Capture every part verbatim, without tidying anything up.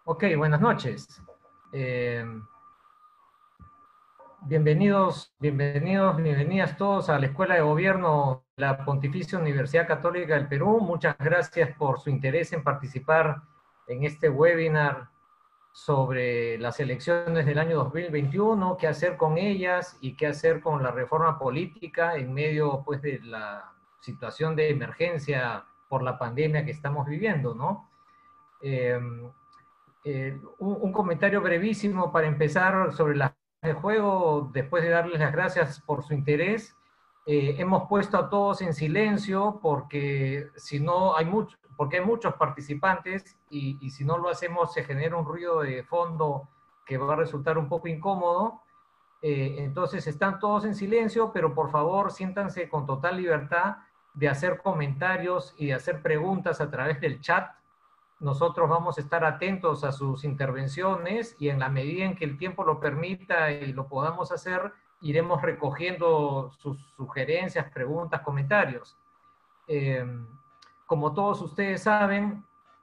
Ok, buenas noches. Eh, bienvenidos, bienvenidos, bienvenidas todos a la Escuela de Gobierno de la Pontificia Universidad Católica del Perú. Muchas gracias por su interés en participar en este webinar sobre las elecciones del año dos mil veintiuno, qué hacer con ellas y qué hacer con la reforma política en medio, pues, de la situación de emergencia por la pandemia que estamos viviendo, ¿no? Eh, Eh, un, un comentario brevísimo para empezar sobre las reglas de juego, después de darles las gracias por su interés. Eh, hemos puesto a todos en silencio porque si no hay mucho, porque hay muchos participantes y, y si no lo hacemos se genera un ruido de fondo que va a resultar un poco incómodo. Eh, entonces están todos en silencio, pero por favor siéntanse con total libertad de hacer comentarios y de hacer preguntas a través del chat. Nosotros vamos a estar atentos a sus intervenciones y en la medida en que el tiempo lo permita y lo podamos hacer, iremos recogiendo sus sugerencias, preguntas, comentarios. Eh, como todos ustedes saben,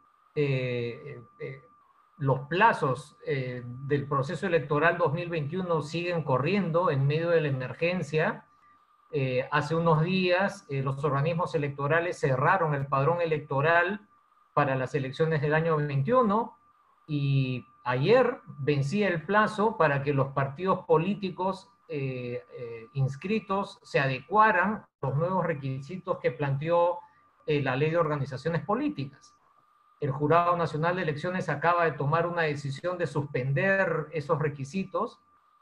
eh, eh, los plazos eh, del proceso electoral dos mil veintiuno siguen corriendo en medio de la emergencia. Eh, hace unos días eh, los organismos electorales cerraron el padrón electoral para las elecciones del año veintiuno y ayer vencía el plazo para que los partidos políticos eh, eh, inscritos se adecuaran a los nuevos requisitos que planteó eh, la Ley de Organizaciones Políticas. El Jurado Nacional de Elecciones acaba de tomar una decisión de suspender esos requisitos.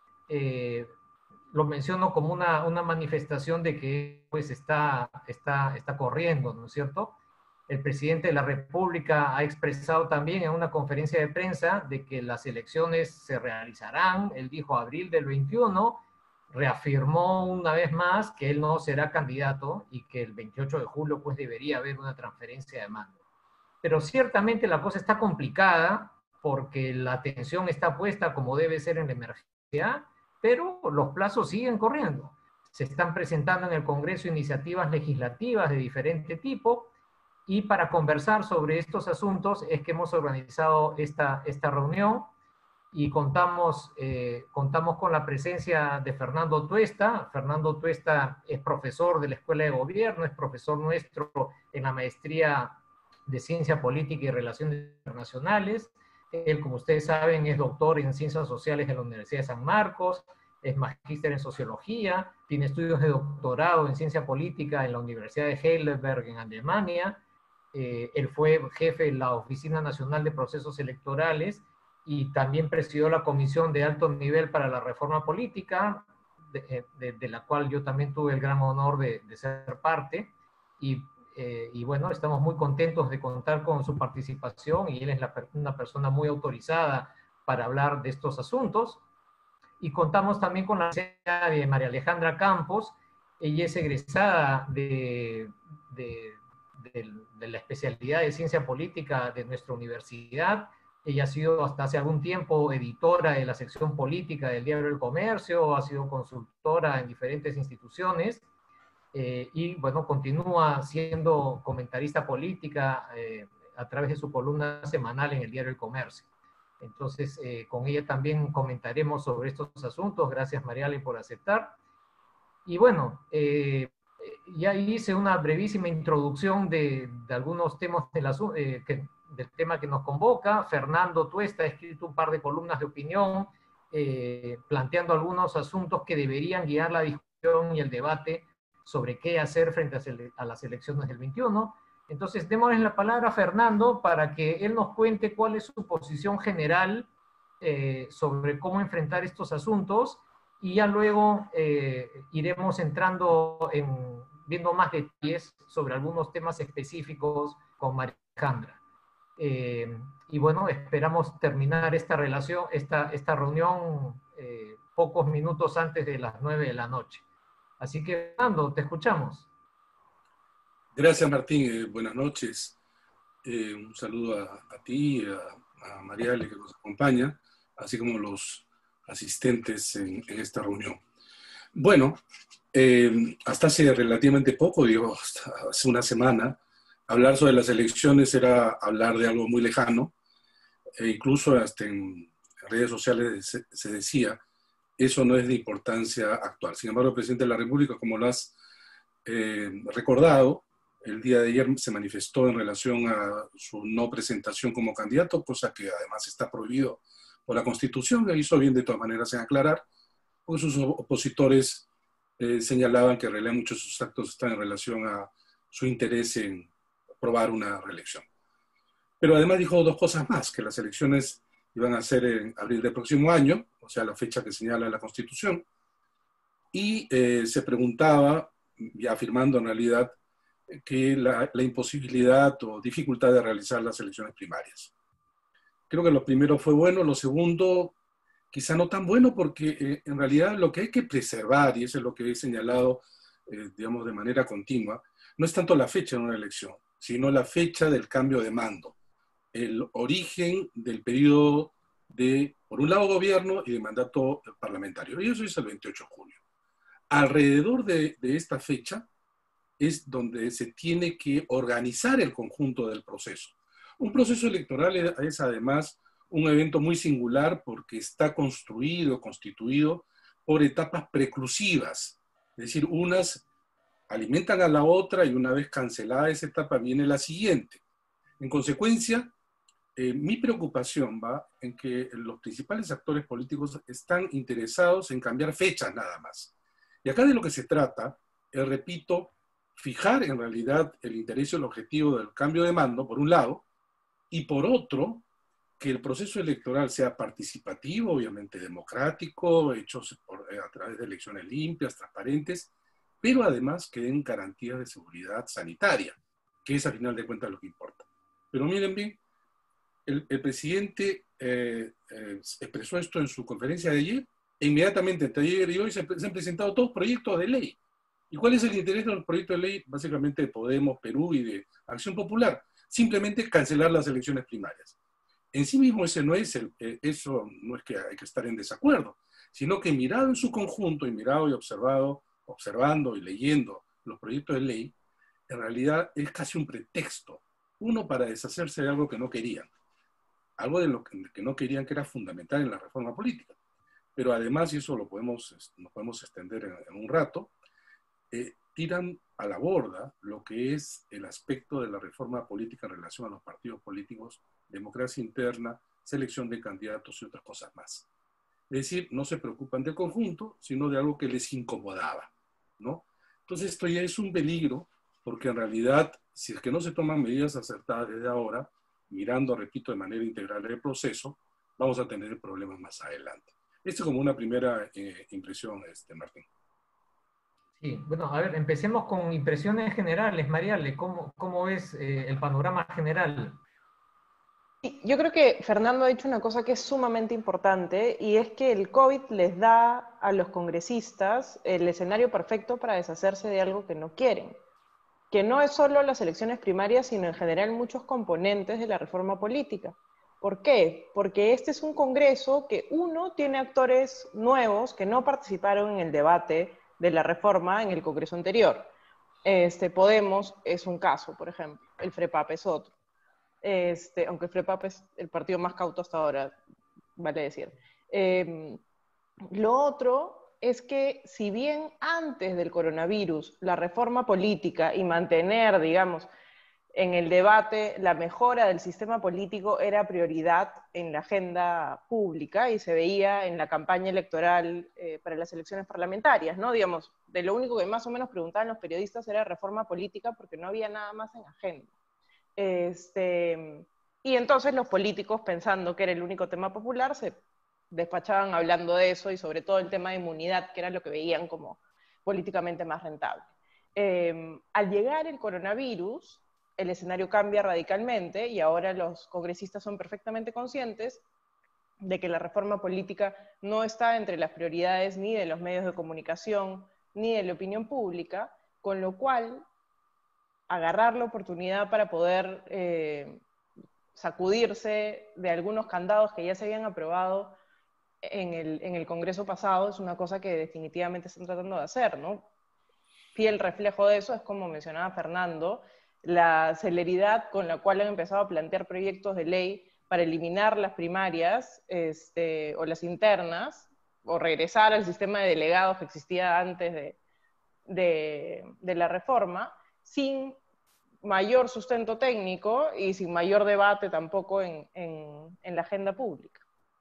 Eh, lo menciono como una, una manifestación de que pues está, está, está corriendo, ¿no es cierto? El presidente de la República ha expresado también en una conferencia de prensa de que las elecciones se realizarán, él dijo abril del veintiuno, reafirmó una vez más que él no será candidato y que el veintiocho de julio pues debería haber una transferencia de mando. Pero ciertamente la cosa está complicada porque la atención está puesta como debe ser en la emergencia, pero los plazos siguen corriendo. Se están presentando en el Congreso iniciativas legislativas de diferente tipo y para conversar sobre estos asuntos es que hemos organizado esta, esta reunión y contamos, eh, contamos con la presencia de Fernando Tuesta. Fernando Tuesta es profesor de la Escuela de Gobierno, es profesor nuestro en la maestría de Ciencia Política y Relaciones Internacionales. Él, como ustedes saben, es doctor en Ciencias Sociales de la Universidad de San Marcos, es magíster en Sociología, tiene estudios de doctorado en Ciencia Política en la Universidad de Heidelberg en Alemania. Eh, él fue jefe de la Oficina Nacional de Procesos Electorales y también presidió la Comisión de Alto Nivel para la Reforma Política, de, de, de la cual yo también tuve el gran honor de, de ser parte. Y Eh, y bueno, estamos muy contentos de contar con su participación y él es la, una persona muy autorizada para hablar de estos asuntos. Y contamos también con la presencia de María Alejandra Campos. Ella es egresada de, de, de, de la especialidad de Ciencia Política de nuestra universidad. Ella ha sido hasta hace algún tiempo editora de la sección política del Diario del Comercio, ha sido consultora en diferentes instituciones. Eh, y bueno, continúa siendo comentarista política eh, a través de su columna semanal en el Diario El Comercio. Entonces, eh, con ella también comentaremos sobre estos asuntos. Gracias, Mariale, por aceptar. Y bueno, eh, ya hice una brevísima introducción de, de algunos temas del, eh, que, del tema que nos convoca. Fernando Tuesta ha escrito un par de columnas de opinión, eh, planteando algunos asuntos que deberían guiar la discusión y el debate sobre qué hacer frente a las elecciones del veintiuno. Entonces, démosle la palabra a Fernando para que él nos cuente cuál es su posición general eh, sobre cómo enfrentar estos asuntos y ya luego eh, iremos entrando en, viendo más detalles sobre algunos temas específicos con María Alejandra. Eh, y bueno, esperamos terminar esta relación, esta, esta reunión eh, pocos minutos antes de las nueve de la noche. Así que, Fernando, te escuchamos. Gracias, Martín. Eh, buenas noches. Eh, un saludo a, a ti, a, a Mariale que nos acompaña, así como los asistentes en, en esta reunión. Bueno, eh, hasta hace relativamente poco, digo, hasta hace una semana, hablar sobre las elecciones era hablar de algo muy lejano. e incluso hasta en redes sociales se, se decía, eso no es de importancia actual. Sin embargo, el presidente de la República, como lo has eh, recordado, el día de ayer se manifestó en relación a su no presentación como candidato, cosa que además está prohibido por la Constitución, que hizo bien de todas maneras en aclarar, porque sus opositores eh, señalaban que en realidad muchos de sus actos están en relación a su interés en aprobar una reelección. Pero además dijo dos cosas más, que las elecciones iban a ser en abril del próximo año, o sea, la fecha que señala la Constitución, y eh, se preguntaba, ya afirmando en realidad, que la, la imposibilidad o dificultad de realizar las elecciones primarias. Creo que lo primero fue bueno, lo segundo quizá no tan bueno, porque eh, en realidad lo que hay que preservar, y eso es lo que he señalado, eh, digamos, de manera continua, no es tanto la fecha de una elección, sino la fecha del cambio de mando, el origen del periodo de, por un lado, gobierno y de mandato parlamentario. Y eso es el veintiocho de julio. Alrededor de, de esta fecha es donde se tiene que organizar el conjunto del proceso. Un proceso electoral es además un evento muy singular porque está construido, constituido por etapas preclusivas, es decir, unas alimentan a la otra y una vez cancelada esa etapa viene la siguiente. En consecuencia, eh, mi preocupación va en que los principales actores políticos están interesados en cambiar fechas nada más. Y acá de lo que se trata, eh, repito, fijar en realidad el interés y el objetivo del cambio de mando, por un lado, y por otro, que el proceso electoral sea participativo, obviamente democrático, hecho por, eh, a través de elecciones limpias, transparentes, pero además que den garantías de seguridad sanitaria, que es a final de cuentas lo que importa. Pero miren bien, el, el presidente eh, eh, expresó esto en su conferencia de ayer, e inmediatamente entre ayer y hoy se, se han presentado todos proyectos de ley. ¿Y cuál es el interés de los proyectos de ley? Básicamente de Podemos, Perú y de Acción Popular. Simplemente cancelar las elecciones primarias. En sí mismo ese no es el, eh, eso no es que hay que estar en desacuerdo, sino que mirado en su conjunto y mirado y observado, observando y leyendo los proyectos de ley, en realidad es casi un pretexto. Uno, para deshacerse de algo que no querían. Algo de lo que, que no querían que era fundamental en la reforma política. Pero además, y eso lo podemos, nos podemos extender en, en un rato, eh, tiran a la borda lo que es el aspecto de la reforma política en relación a los partidos políticos, democracia interna, selección de candidatos y otras cosas más. Es decir, no se preocupan del conjunto, sino de algo que les incomodaba, ¿no? Entonces esto ya es un peligro, porque en realidad, si es que no se toman medidas acertadas desde ahora, mirando, repito, de manera integral el proceso, vamos a tener problemas más adelante. Esto es como una primera eh, impresión, este, Martín. Sí, bueno, a ver, empecemos con impresiones generales. Mariale, ¿cómo, cómo ves eh, el panorama general? Yo creo que Fernando ha dicho una cosa que es sumamente importante y es que el COVID les da a los congresistas el escenario perfecto para deshacerse de algo que no quieren, que no es solo las elecciones primarias, sino en general muchos componentes de la reforma política. ¿Por qué? Porque este es un congreso que, uno, tiene actores nuevos que no participaron en el debate de la reforma en el congreso anterior. Este, Podemos es un caso, por ejemplo, el FREPAP es otro. Este, aunque el FREPAP es el partido más cauto hasta ahora, vale decir. Eh, lo otro es que si bien antes del coronavirus la reforma política y mantener, digamos, en el debate la mejora del sistema político era prioridad en la agenda pública y se veía en la campaña electoral eh, para las elecciones parlamentarias, ¿no? Digamos, de lo único que más o menos preguntaban los periodistas era reforma política porque no había nada más en agenda. Este, y entonces los políticos, pensando que era el único tema popular, se despachaban hablando de eso y sobre todo el tema de inmunidad, que era lo que veían como políticamente más rentable. Eh, al llegar el coronavirus, el escenario cambia radicalmente y ahora los congresistas son perfectamente conscientes de que la reforma política no está entre las prioridades ni de los medios de comunicación ni de la opinión pública, con lo cual agarrar la oportunidad para poder eh, sacudirse de algunos candados que ya se habían aprobado en el, en el Congreso pasado es una cosa que definitivamente están tratando de hacer, ¿no? Fiel reflejo de eso es, como mencionaba Fernando, la celeridad con la cual han empezado a plantear proyectos de ley para eliminar las primarias este, o las internas, o regresar al sistema de delegados que existía antes de, de, de la reforma, sin mayor sustento técnico y sin mayor debate tampoco en, en, en la agenda pública.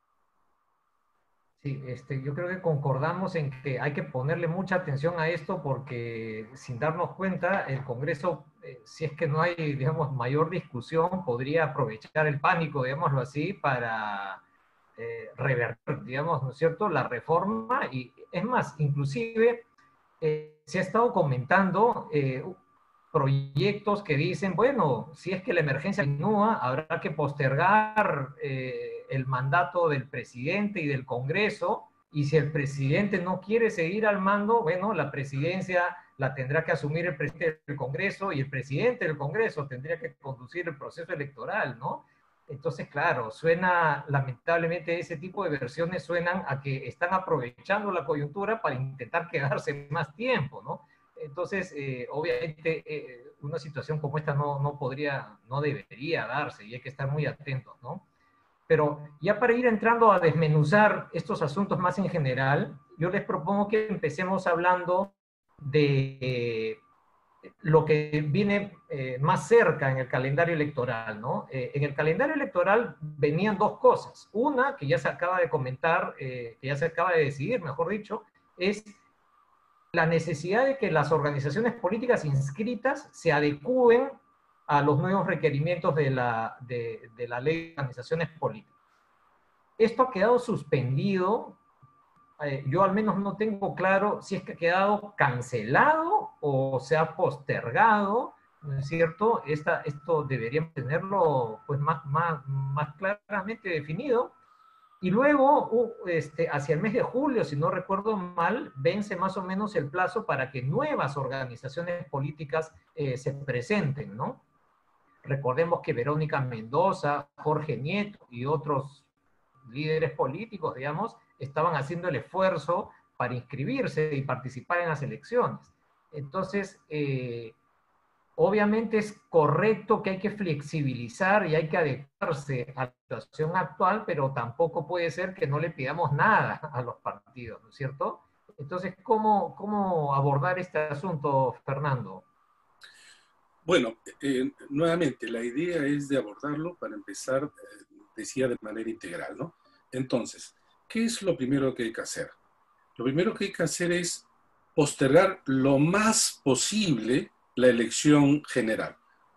Sí, este, yo creo que concordamos en que hay que ponerle mucha atención a esto porque sin darnos cuenta el Congreso, eh, si es que no hay, digamos, mayor discusión, podría aprovechar el pánico, digámoslo así, para eh, revertir, digamos, ¿no es cierto?, la reforma. Y es más, inclusive eh, se ha estado comentando eh, proyectos que dicen, bueno, si es que la emergencia continúa, habrá que postergar eh, el mandato del presidente y del Congreso, y si el presidente no quiere seguir al mando, bueno, la presidencia la tendrá que asumir el presidente del Congreso, y el presidente del Congreso tendría que conducir el proceso electoral, ¿no? Entonces, claro, suena, lamentablemente, ese tipo de versiones suenan a que están aprovechando la coyuntura para intentar quedarse más tiempo, ¿no? Entonces, eh, obviamente, eh, una situación como esta no, no podría, no debería darse, y hay que estar muy atentos, ¿no? Pero ya para ir entrando a desmenuzar estos asuntos más en general, yo les propongo que empecemos hablando de eh, lo que viene eh, más cerca en el calendario electoral, ¿no? Eh, en el calendario electoral venían dos cosas. Una, que ya se acaba de comentar, eh, que ya se acaba de decidir, mejor dicho, es la necesidad de que las organizaciones políticas inscritas se adecúen a los nuevos requerimientos de la, de, de la ley de organizaciones políticas. Esto ha quedado suspendido, eh, yo al menos no tengo claro si es que ha quedado cancelado o se ha postergado, ¿no es cierto? Esta, esto deberíamos tenerlo pues, más, más, más claramente definido. Y luego, uh, este, hacia el mes de julio, si no recuerdo mal, vence más o menos el plazo para que nuevas organizaciones políticas eh, se presenten, ¿no? Recordemos que Verónica Mendoza, Jorge Nieto y otros líderes políticos, digamos, estaban haciendo el esfuerzo para inscribirse y participar en las elecciones. Entonces, eh, obviamente es correcto que hay que flexibilizar y hay que adecuarse a la situación actual, pero tampoco puede ser que no le pidamos nada a los partidos, ¿no es cierto? Entonces, ¿cómo, cómo abordar este asunto, Fernando? Bueno, eh, nuevamente, la idea es de abordarlo, para empezar, eh, decía, de manera integral, ¿no? Entonces, ¿qué es lo primero que hay que hacer? Lo primero que hay que hacer es postergar lo más posible la elección general.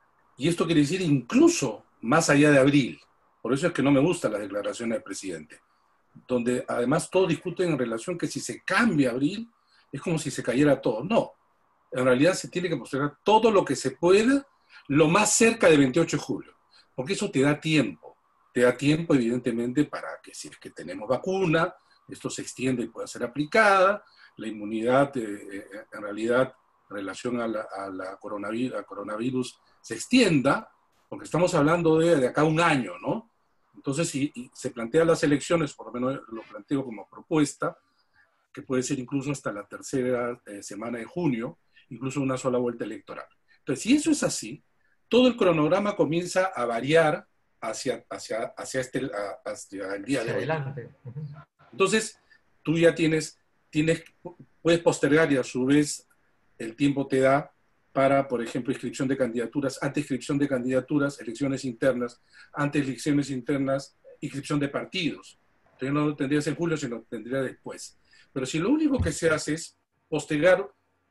Y esto quiere decir incluso más allá de abril. Por eso es que no me gustan las declaraciones del presidente, donde además todos discuten en relación que si se cambia abril, es como si se cayera todo. No, en realidad se tiene que postergar todo lo que se pueda, lo más cerca del veintiocho de julio, porque eso te da tiempo. Te da tiempo, evidentemente, para que si es que tenemos vacuna, esto se extiende y pueda ser aplicada, la inmunidad, eh, en realidad, en relación a la, a la coronavirus, a coronavirus, se extienda, porque estamos hablando de, de acá un año, ¿no? Entonces, si se plantean las elecciones, por lo menos lo planteo como propuesta, que puede ser incluso hasta la tercera eh, semana de junio, incluso una sola vuelta electoral. Entonces, si eso es así, todo el cronograma comienza a variar hacia, hacia, hacia, este, hacia el día de hoy. Adelante. Entonces, tú ya tienes, tienes, puedes postergar y a su vez el tiempo te da para, por ejemplo, inscripción de candidaturas, ante inscripción de candidaturas, elecciones internas, ante elecciones internas, inscripción de partidos. Entonces no lo tendrías en julio, sino lo tendrías después. Pero si lo único que se hace es postergar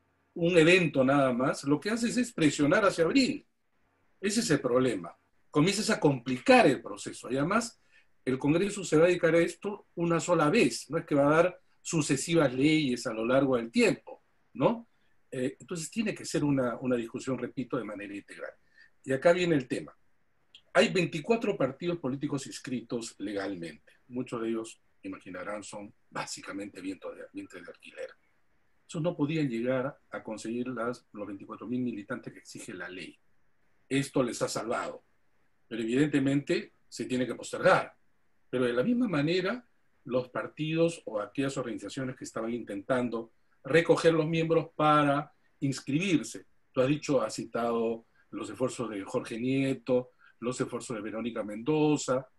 un evento nada más, lo que haces es presionar hacia abril. Ese es el problema. Comienzas a complicar el proceso. Y además, el Congreso se va a dedicar a esto una sola vez. No es que va a dar sucesivas leyes a lo largo del tiempo, ¿no? Eh, entonces tiene que ser una, una discusión, repito, de manera integral. Y acá viene el tema. Hay veinticuatro partidos políticos inscritos legalmente. Muchos de ellos, imaginarán, son básicamente vientos de, vientos de alquiler. Esos no podían llegar a conseguir las, los veinticuatro mil militantes que exige la ley. Esto les ha salvado. Pero evidentemente se tiene que postergar. Pero de la misma manera, los partidos o aquellas organizaciones que estaban intentando recoger los miembros para inscribirse. Tú has dicho, has citado los esfuerzos de Jorge Nieto, los esfuerzos de Verónica Mendoza,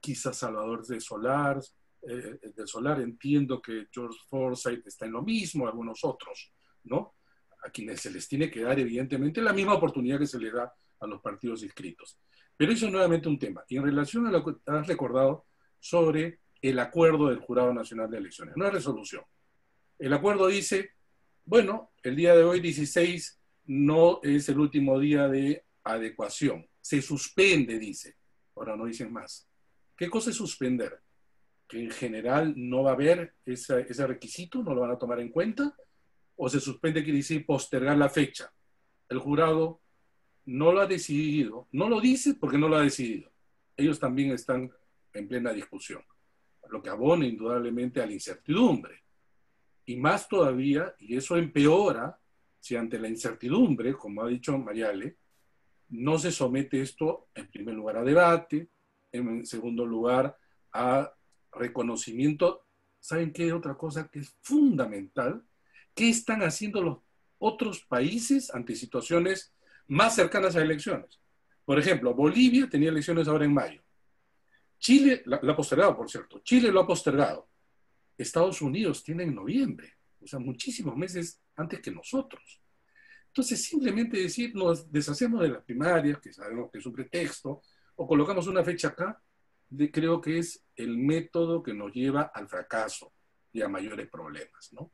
quizás Salvador de Solar, eh, de Solar, entiendo que George Forsyth está en lo mismo, algunos otros, ¿no? A quienes se les tiene que dar, evidentemente, la misma oportunidad que se les da a los partidos inscritos. Pero eso es nuevamente un tema. Y en relación a lo que has recordado sobre el acuerdo del Jurado Nacional de Elecciones, no es resolución. El acuerdo dice, bueno, el día de hoy, dieciséis, no es el último día de adecuación. Se suspende, dice. Ahora no dicen más. ¿Qué cosa es suspender? Que en general no va a haber ese, ese requisito, no lo van a tomar en cuenta, o se suspende quiere decir postergar la fecha. El jurado no lo ha decidido, no lo dice porque no lo ha decidido. Ellos también están en plena discusión, lo que abona indudablemente a la incertidumbre. Y más todavía, y eso empeora, si ante la incertidumbre, como ha dicho Mariale, no se somete esto, en primer lugar, a debate, en segundo lugar, a reconocimiento. ¿Saben qué? Otra cosa que es fundamental, ¿qué están haciendo los otros países ante situaciones más cercanas a elecciones? Por ejemplo, Bolivia tenía elecciones ahora en mayo. Chile, la, la ha postergado, por cierto. Chile lo ha postergado. Estados Unidos tiene en noviembre, o sea, muchísimos meses antes que nosotros. Entonces, simplemente decir, nos deshacemos de las primarias, que sabemos que es un pretexto, o colocamos una fecha acá, de, creo que es el método que nos lleva al fracaso y a mayores problemas, ¿no?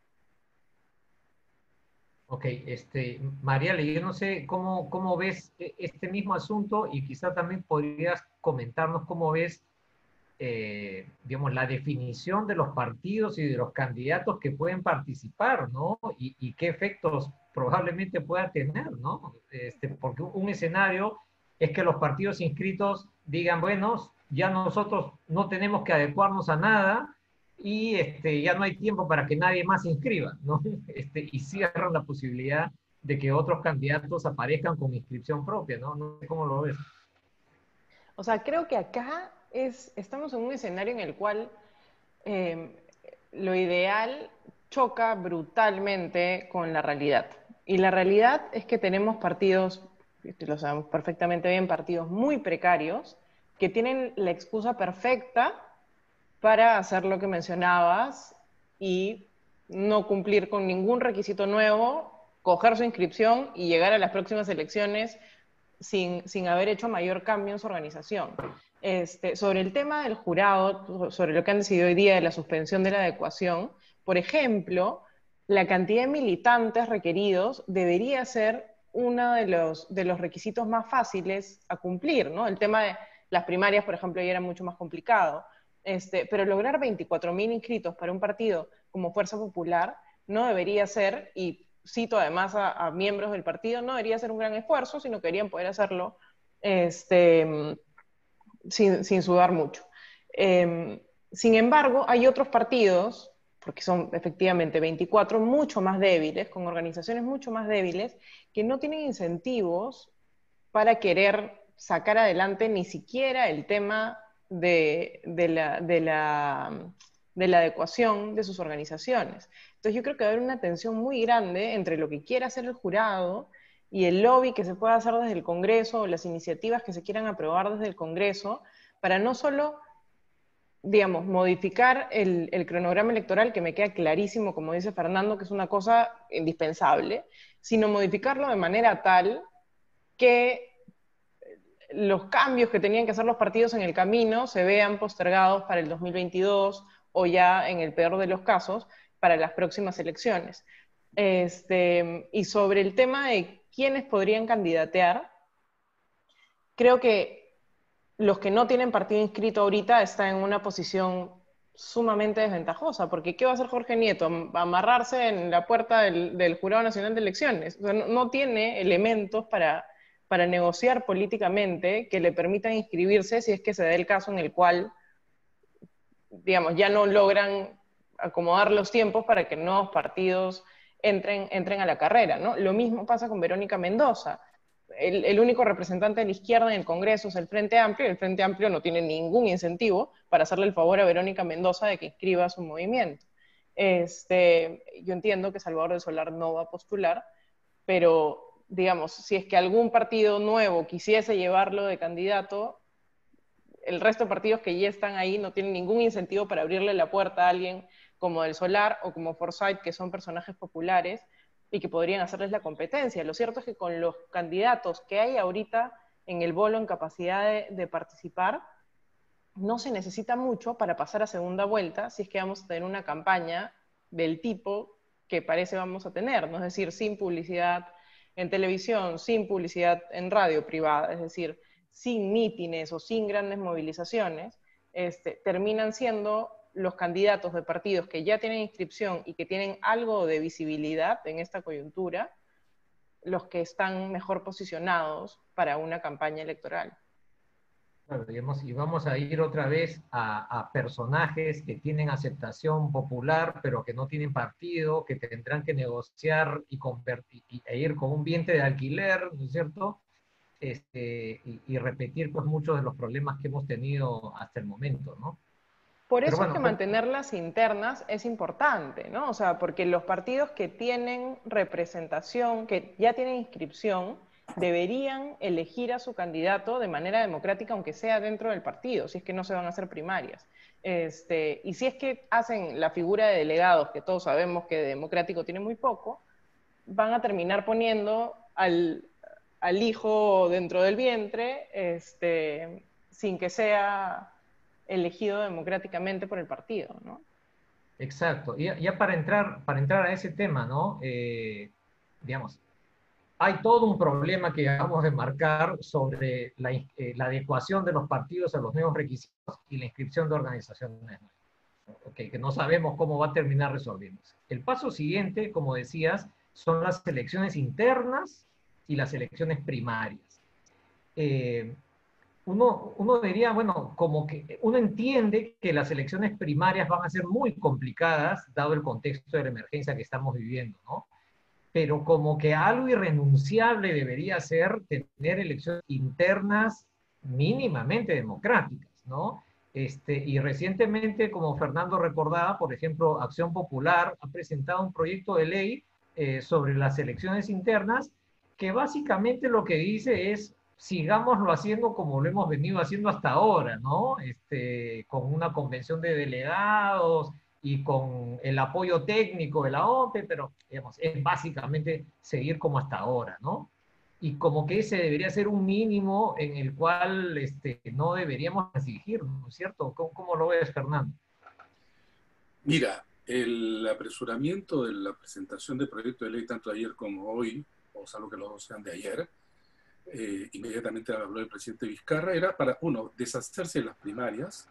Ok, este, Mariale, yo no sé cómo, cómo ves este mismo asunto y quizá también podrías comentarnos cómo ves, eh, digamos, la definición de los partidos y de los candidatos que pueden participar, ¿no? Y, y qué efectos probablemente pueda tener, ¿no? Este, porque un escenario es que los partidos inscritos digan, bueno, ya nosotros no tenemos que adecuarnos a nada y este, ya no hay tiempo para que nadie más se inscriba, ¿no? Este, y cierran la posibilidad de que otros candidatos aparezcan con inscripción propia, ¿no? No sé cómo lo ves. O sea, creo que acá es, estamos en un escenario en el cual eh, lo ideal choca brutalmente con la realidad. Y la realidad es que tenemos partidos, lo sabemos perfectamente bien, partidos muy precarios, que tienen la excusa perfecta para hacer lo que mencionabas y no cumplir con ningún requisito nuevo, coger su inscripción y llegar a las próximas elecciones sin, sin haber hecho mayor cambio en su organización. Este, sobre el tema del jurado, sobre lo que han decidido hoy día de la suspensión de la adecuación, por ejemplo, la cantidad de militantes requeridos debería ser uno de los, de los requisitos más fáciles a cumplir, ¿no? El tema de las primarias, por ejemplo, ya era mucho más complicado. Este, pero lograr veinticuatro mil inscritos para un partido como Fuerza Popular no debería ser, y cito además a, a miembros del partido, no debería ser un gran esfuerzo, sino que deberían poder hacerlo este, sin, sin sudar mucho. Eh, sin embargo, hay otros partidos, porque son efectivamente veinticuatro, mucho más débiles, con organizaciones mucho más débiles, que no tienen incentivos para querer sacar adelante ni siquiera el tema de, de, la, de, la, de la adecuación de sus organizaciones. Entonces yo creo que va a haber una tensión muy grande entre lo que quiere hacer el jurado y el lobby que se pueda hacer desde el Congreso o las iniciativas que se quieran aprobar desde el Congreso para no solo, digamos, modificar el, el cronograma electoral, que me queda clarísimo, como dice Fernando, que es una cosa indispensable, sino modificarlo de manera tal que los cambios que tenían que hacer los partidos en el camino se vean postergados para el dos mil veintidós o ya, en el peor de los casos, para las próximas elecciones. Este, y sobre el tema de quiénes podrían candidatear, creo que los que no tienen partido inscrito ahorita están en una posición sumamente desventajosa, porque ¿qué va a hacer Jorge Nieto? Amarrarse en la puerta del, del Jurado Nacional de Elecciones. O sea, no, no tiene elementos para, para negociar políticamente que le permitan inscribirse si es que se da el caso en el cual, digamos, ya no logran acomodar los tiempos para que nuevos partidos entren, entren a la carrera, ¿no? Lo mismo pasa con Verónica Mendoza. El, el único representante de la izquierda en el Congreso es el Frente Amplio, y el Frente Amplio no tiene ningún incentivo para hacerle el favor a Verónica Mendoza de que inscriba su movimiento. Este, yo entiendo que Salvador de Solar no va a postular, pero, digamos, si es que algún partido nuevo quisiese llevarlo de candidato, el resto de partidos que ya están ahí no tienen ningún incentivo para abrirle la puerta a alguien como Del Solar o como Forsyth, que son personajes populares y que podrían hacerles la competencia. Lo cierto es que con los candidatos que hay ahorita en el bolo en capacidad de, de participar, no se necesita mucho para pasar a segunda vuelta si es que vamos a tener una campaña del tipo que parece vamos a tener, ¿no? Es decir, sin publicidad en televisión, sin publicidad en radio privada, es decir, sin mítines o sin grandes movilizaciones, este, terminan siendo los candidatos de partidos que ya tienen inscripción y que tienen algo de visibilidad en esta coyuntura, los que están mejor posicionados para una campaña electoral. Claro, digamos, y vamos a ir otra vez a, a personajes que tienen aceptación popular, pero que no tienen partido, que tendrán que negociar y, convertir, y e ir con un vientre de alquiler, ¿no es cierto? Este, y, y repetir pues muchos de los problemas que hemos tenido hasta el momento, ¿no? Por Pero eso bueno, es que mantenerlas internas es importante, ¿no? O sea, porque los partidos que tienen representación, que ya tienen inscripción, deberían elegir a su candidato de manera democrática, aunque sea dentro del partido, si es que no se van a hacer primarias. Este, y si es que hacen la figura de delegados, que todos sabemos que de democrático tiene muy poco, van a terminar poniendo al, al hijo dentro del vientre, este, sin que sea elegido democráticamente por el partido, ¿no? exacto. Y ya, ya para entrar, para entrar a ese tema, ¿no? Eh, digamos, hay todo un problema que acabamos de marcar sobre la, eh, la adecuación de los partidos a los nuevos requisitos y la inscripción de organizaciones nuevas. Okay, que no sabemos cómo va a terminar resolviéndose. El paso siguiente, como decías, son las elecciones internas y las elecciones primarias. Eh, uno, uno diría, bueno, como que uno entiende que las elecciones primarias van a ser muy complicadas, dado el contexto de la emergencia que estamos viviendo, ¿no? Pero como que algo irrenunciable debería ser tener elecciones internas mínimamente democráticas, ¿no? Este, y recientemente, como Fernando recordaba, por ejemplo, Acción Popular ha presentado un proyecto de ley eh, sobre las elecciones internas que básicamente lo que dice es sigámoslo haciendo como lo hemos venido haciendo hasta ahora, ¿no? Este, con una convención de delegados y con el apoyo técnico de la O P E, pero digamos, es básicamente seguir como hasta ahora, ¿no? Y como que ese debería ser un mínimo en el cual este, no deberíamos exigir, ¿no es cierto? ¿Cómo, cómo lo ves, Fernando? Mira, el apresuramiento de la presentación del proyecto de ley tanto ayer como hoy, o salvo que los dos sean de ayer, eh, inmediatamente habló el presidente Vizcarra, era para, uno, deshacerse de las primarias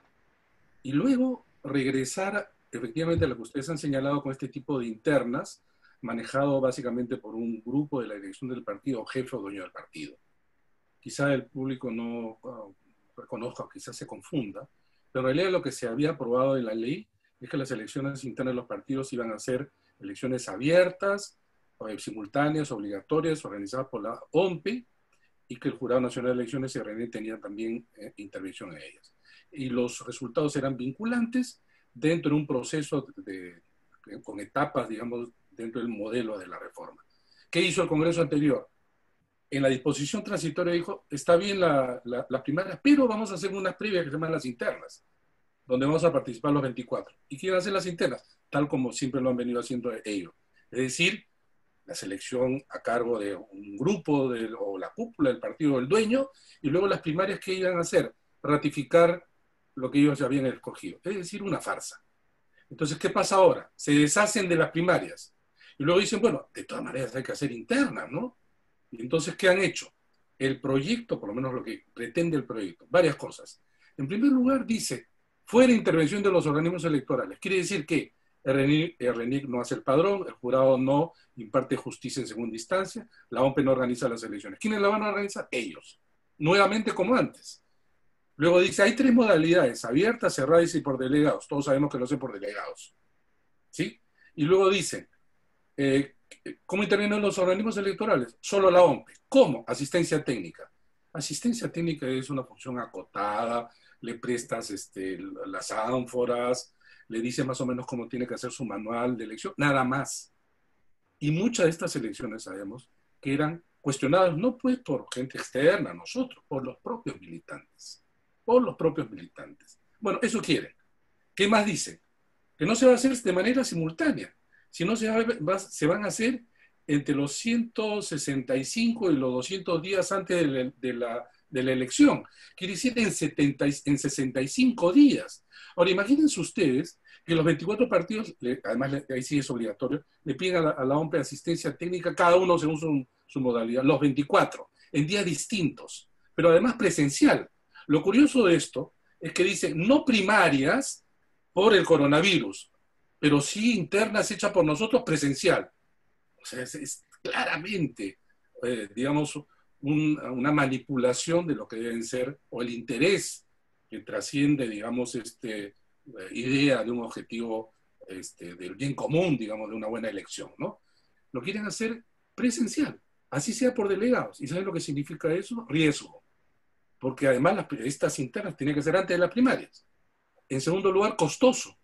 y luego regresar efectivamente a lo que ustedes han señalado con este tipo de internas, manejado básicamente por un grupo de la dirección del partido, o jefe o dueño del partido. Quizá el público no uh, reconozca, o quizás se confunda, pero en realidad lo que se había aprobado en la ley es que las elecciones internas de los partidos iban a ser elecciones abiertas, eh, simultáneas, obligatorias, organizadas por la O M P E, y que el Jurado Nacional de Elecciones y René tenía también eh, intervención en ellas. Y los resultados eran vinculantes dentro de un proceso de, de, con etapas, digamos, dentro del modelo de la reforma. ¿Qué hizo el Congreso anterior? En la disposición transitoria dijo, está bien la, la, las primarias, pero vamos a hacer unas previas que se llaman las internas, donde vamos a participar los veinticuatro. ¿Y quién va a hacer las internas? Tal como siempre lo han venido haciendo ellos. Es decir, la selección a cargo de un grupo de, o la cúpula del partido del dueño, y luego las primarias que iban a hacer, ratificar lo que ellos ya habían escogido. Es decir, una farsa. Entonces, ¿qué pasa ahora? Se deshacen de las primarias. Y luego dicen, bueno, de todas maneras hay que hacer internas, ¿no? Y entonces, ¿qué han hecho? El proyecto, por lo menos lo que pretende el proyecto, varias cosas. En primer lugar, dice, fuera intervención de los organismos electorales. Quiere decir que el RENIC no hace el padrón, el jurado no imparte justicia en segunda instancia, la O M P E no organiza las elecciones. ¿Quiénes la van a organizar? Ellos. Nuevamente como antes. Luego dice, hay tres modalidades, abiertas, cerradas y por delegados. Todos sabemos que lo hacen por delegados. ¿Sí? Y luego dicen, eh, ¿cómo intervienen los organismos electorales? Solo la O M P E. ¿Cómo? Asistencia técnica. Asistencia técnica es una función acotada, le prestas este, las ánforas, le dice más o menos cómo tiene que hacer su manual de elección, nada más. Y muchas de estas elecciones sabemos que eran cuestionadas no pues por gente externa, nosotros, por los propios militantes. por los propios militantes. Bueno, eso quieren. ¿Qué más dicen? Que no se va a hacer de manera simultánea, sino se, va, va, se van a hacer entre los ciento sesenta y cinco y los doscientos días antes de la, de la, de la elección. Quiere decir en, setenta, en sesenta y cinco días. Ahora, imagínense ustedes que los veinticuatro partidos, además ahí sí es obligatorio, le piden a la, a la O M P asistencia técnica, cada uno según su, su modalidad, los veinticuatro, en días distintos, pero además presencial. Lo curioso de esto es que dicen no primarias por el coronavirus, pero sí internas hechas por nosotros presencial. O sea, es, es claramente, eh, digamos, un, una manipulación de lo que deben ser, o el interés que trasciende, digamos, este, idea de un objetivo este, del bien común, digamos, de una buena elección, ¿no? Lo quieren hacer presencial, así sea por delegados. ¿Y saben lo que significa eso? Riesgo. Porque además las, estas internas tienen que ser antes de las primarias. En segundo lugar, costoso.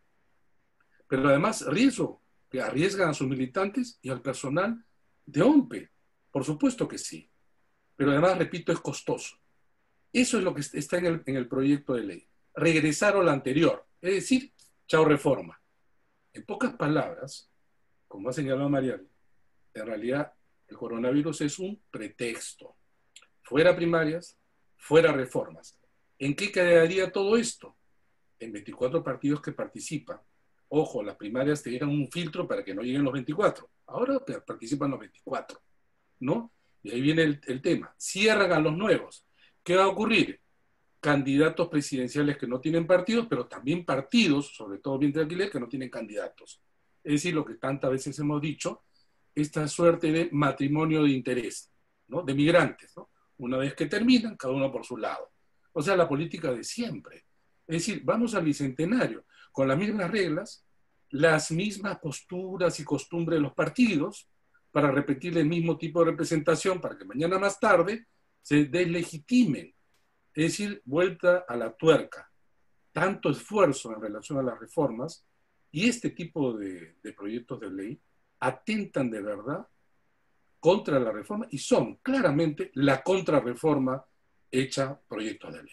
Pero además, riesgo, que arriesgan a sus militantes y al personal de O M P E. Por supuesto que sí. Pero además, repito, es costoso. Eso es lo que está en el, en el proyecto de ley. Regresar a lo anterior. Es decir, chao reforma. En pocas palabras, como ha señalado Marial, en realidad el coronavirus es un pretexto. Fuera primarias, fuera reformas. ¿En qué quedaría todo esto? En veinticuatro partidos que participan. Ojo, las primarias te dieron un filtro para que no lleguen los veinticuatro. Ahora participan los veinticuatro, ¿no? Y ahí viene el, el tema. Cierran a los nuevos. ¿Qué va a ocurrir? Candidatos presidenciales que no tienen partidos, pero también partidos, sobre todo bien tranquilos, que no tienen candidatos. Es decir, lo que tantas veces hemos dicho, esta suerte de matrimonio de interés, ¿no? De migrantes, ¿no? Una vez que terminan, cada uno por su lado. O sea, la política de siempre. Es decir, vamos al bicentenario, con las mismas reglas, las mismas posturas y costumbres de los partidos, para repetir el mismo tipo de representación, para que mañana más tarde se deslegitimen. Es decir, vuelta a la tuerca. Tanto esfuerzo en relación a las reformas y este tipo de, de proyectos de ley atentan de verdad contra la reforma y son claramente la contrarreforma hecha proyecto de ley.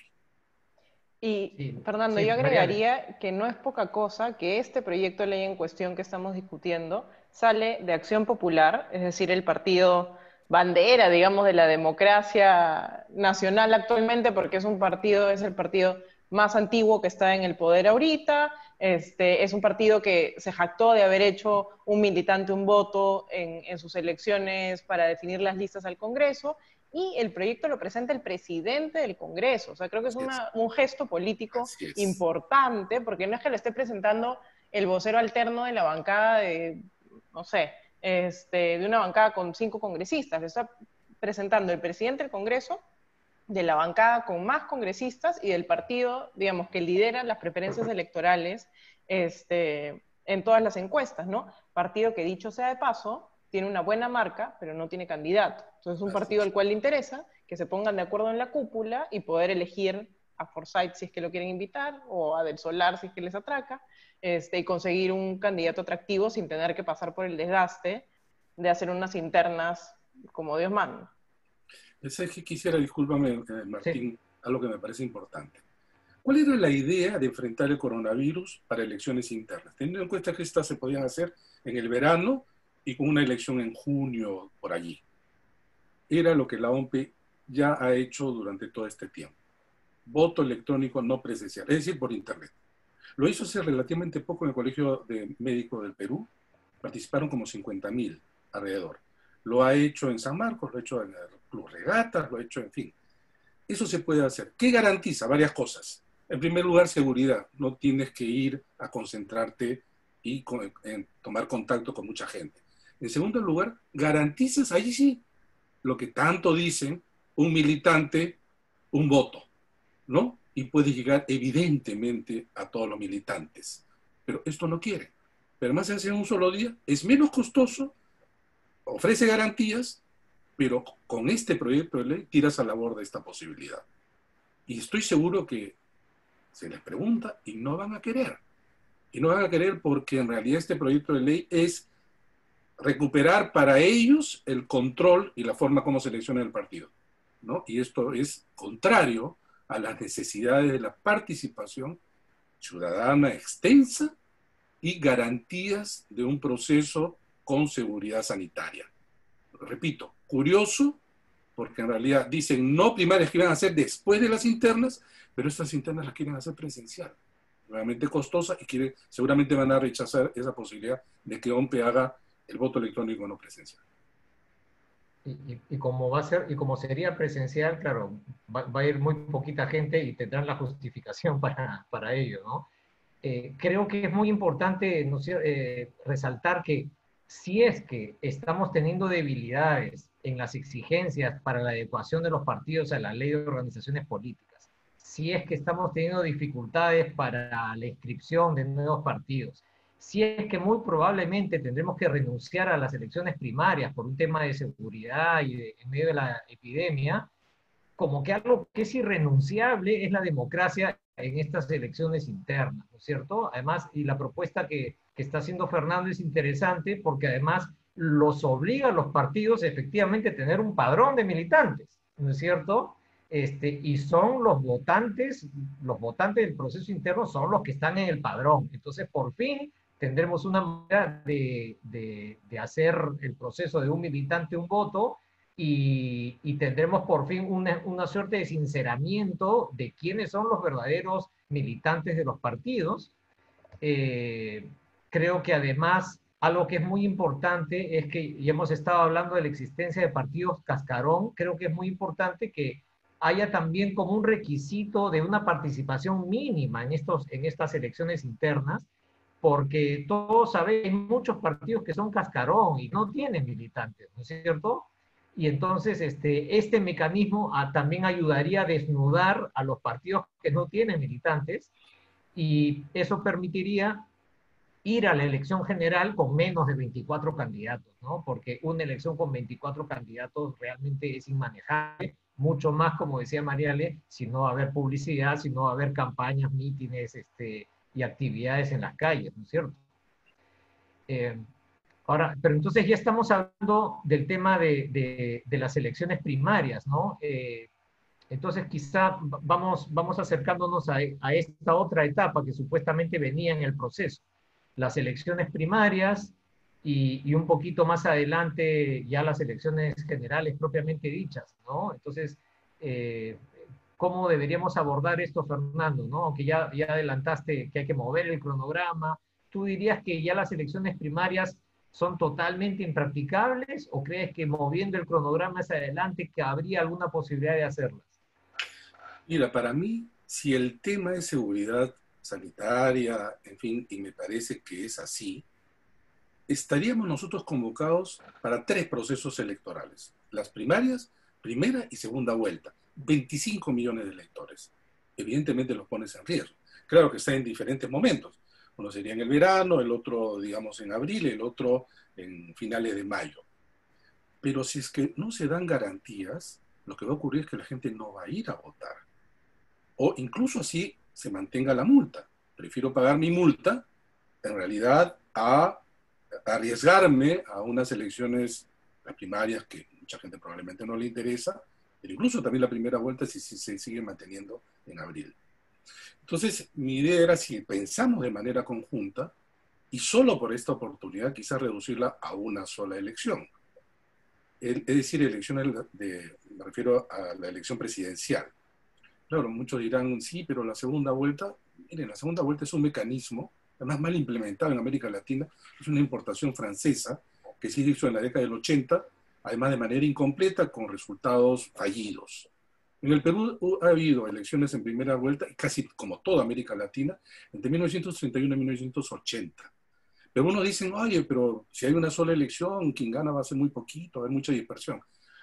Y, Sí, Fernando, sí, yo agregaría Mariale. que no es poca cosa que este proyecto de ley en cuestión que estamos discutiendo sale de Acción Popular, es decir, el partido bandera, digamos, de la democracia nacional actualmente, porque es un partido, es el partido más antiguo que está en el poder ahorita, este, es un partido que se jactó de haber hecho un militante un voto en, en sus elecciones para definir las listas al Congreso, y el proyecto lo presenta el presidente del Congreso. O sea, creo que es, una, un gesto político importante, porque no es que lo esté presentando el vocero alterno de la bancada de, no sé, este, de una bancada con cinco congresistas. Lo está presentando el presidente del Congreso, de la bancada con más congresistas y del partido, digamos, que lidera las preferencias electorales este, en todas las encuestas, ¿no? Partido que, dicho sea de paso, tiene una buena marca, pero no tiene candidato. Entonces es un partido al cual le interesa que se pongan de acuerdo en la cúpula y poder elegir a Forsyth si es que lo quieren invitar, o a Del Solar si es que les atraca, este, y conseguir un candidato atractivo sin tener que pasar por el desgaste de hacer unas internas como Dios manda. ¿Sabes qué quisiera? Discúlpame, Martín, sí. Algo que me parece importante. ¿Cuál era la idea de enfrentar el coronavirus para elecciones internas? Teniendo en cuenta que estas se podían hacer en el verano y con una elección en junio por allí. Era lo que la O M P E ya ha hecho durante todo este tiempo. Voto electrónico no presencial, es decir, por internet. Lo hizo hace relativamente poco en el Colegio de Médicos del Perú. Participaron como cincuenta mil alrededor. Lo ha hecho en San Marcos, lo ha hecho en el Club Regatas, lo ha hecho, en fin. Eso se puede hacer. ¿Qué garantiza? Varias cosas. En primer lugar, seguridad. No tienes que ir a concentrarte y con, en tomar contacto con mucha gente. En segundo lugar, garantizas, ahí sí, lo que tanto dicen, un militante, un voto, ¿no? Y puede llegar evidentemente a todos los militantes. Pero esto no quiere. Pero además se hace en un solo día, es menos costoso, ofrece garantías, pero con este proyecto de ley tiras a la borda esta posibilidad. Y estoy seguro que se les pregunta y no van a querer. Y no van a querer porque en realidad este proyecto de ley es recuperar para ellos el control y la forma como seleccionan el partido, ¿no? Y esto es contrario a las necesidades de la participación ciudadana extensa y garantías de un proceso con seguridad sanitaria. Repito, curioso, porque en realidad dicen no primarias que iban a hacer después de las internas, pero estas internas las quieren hacer presencial, realmente costosa, y quieren, seguramente van a rechazar esa posibilidad de que O M P E haga el voto electrónico no presencial. Y, y, y como va a ser, y como sería presencial, claro, va, va a ir muy poquita gente y tendrán la justificación para, para ello, ¿no? Eh, creo que es muy importante, ¿no sé, eh, resaltar que si es que estamos teniendo debilidades en las exigencias para la adecuación de los partidos a la ley de organizaciones políticas, si es que estamos teniendo dificultades para la inscripción de nuevos partidos, si es que muy probablemente tendremos que renunciar a las elecciones primarias por un tema de seguridad y de, en medio de la epidemia, como que algo que es irrenunciable es la democracia en estas elecciones internas, ¿no es cierto? Además, y la propuesta que, que está haciendo Fernando es interesante porque además los obliga a los partidos efectivamente a tener un padrón de militantes, ¿no es cierto? Este, y son los votantes, los votantes del proceso interno son los que están en el padrón. Entonces, por fin, tendremos una manera de, de, de hacer el proceso de un militante un voto y, y tendremos por fin una, una suerte de sinceramiento de quiénes son los verdaderos militantes de los partidos. Eh, creo que además algo que es muy importante es que, ya hemos estado hablando de la existencia de partidos cascarón, creo que es muy importante que haya también como un requisito de una participación mínima en, estos, en estas elecciones internas, porque todos sabemos que hay muchos partidos que son cascarón y no tienen militantes, ¿no es cierto? Y entonces este, este mecanismo a, también ayudaría a desnudar a los partidos que no tienen militantes y eso permitiría ir a la elección general con menos de veinticuatro candidatos, ¿no? Porque una elección con veinticuatro candidatos realmente es inmanejable, mucho más, como decía Mariale, si no va a haber publicidad, si no va a haber campañas, mítines este, y actividades en las calles, ¿no es cierto? Eh, Ahora, pero entonces ya estamos hablando del tema de, de, de las elecciones primarias, ¿no? Eh, entonces quizá vamos, vamos acercándonos a, a esta otra etapa que supuestamente venía en el proceso. Las elecciones primarias y, y un poquito más adelante ya las elecciones generales propiamente dichas, ¿no? Entonces, eh, ¿cómo deberíamos abordar esto, Fernando, ¿no? Aunque ya, ya adelantaste que hay que mover el cronograma, ¿tú dirías que ya las elecciones primarias son totalmente impracticables o crees que moviendo el cronograma hacia adelante que habría alguna posibilidad de hacerlas? Mira, para mí, si el tema es seguridad sanitaria, en fin, y me parece que es así, estaríamos nosotros convocados para tres procesos electorales. Las primarias, primera y segunda vuelta. veinticinco millones de electores. Evidentemente los pones en riesgo. Claro que está en diferentes momentos. Uno sería en el verano, el otro, digamos, en abril, el otro en finales de mayo. Pero si es que no se dan garantías, lo que va a ocurrir es que la gente no va a ir a votar. O incluso así se mantenga la multa. Prefiero pagar mi multa, en realidad, a arriesgarme a unas elecciones, las primarias, que mucha gente probablemente no le interesa, pero incluso también la primera vuelta si, si se sigue manteniendo en abril. Entonces, mi idea era, si pensamos de manera conjunta, y solo por esta oportunidad, quizás reducirla a una sola elección. El, es decir, elecciones de, me refiero a la elección presidencial. Claro, muchos dirán, sí, pero la segunda vuelta, miren, la segunda vuelta es un mecanismo, además mal implementado en América Latina, es una importación francesa que se hizo en la década del ochenta, además de manera incompleta, con resultados fallidos. En el Perú ha habido elecciones en primera vuelta, casi como toda América Latina, entre mil novecientos treinta y uno y mil novecientos ochenta. Pero unos dicen, oye, pero si hay una sola elección, quien gana va a ser muy poquito, hay mucha dispersión.